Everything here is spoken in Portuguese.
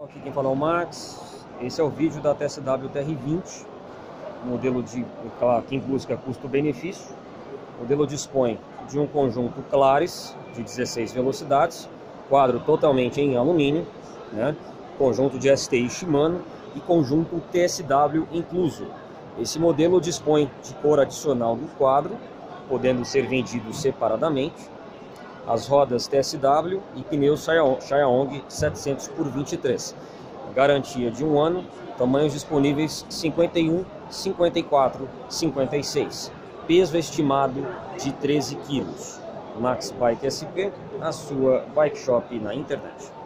Aqui quem fala é o Max. Esse é o vídeo da TSW TR20, modelo de quem busca custo-benefício. O modelo dispõe de um conjunto Claris de 16 velocidades, quadro totalmente em alumínio, né? Conjunto de STI Shimano e conjunto TSW incluso. Esse modelo dispõe de cor adicional do quadro, podendo ser vendido separadamente, as rodas TSW e pneus Shaoyong 700 por 23. Garantia de 1 ano, tamanhos disponíveis 51, 54, 56. Peso estimado de 13 kg. Max Bike SP, a sua bike shop na internet.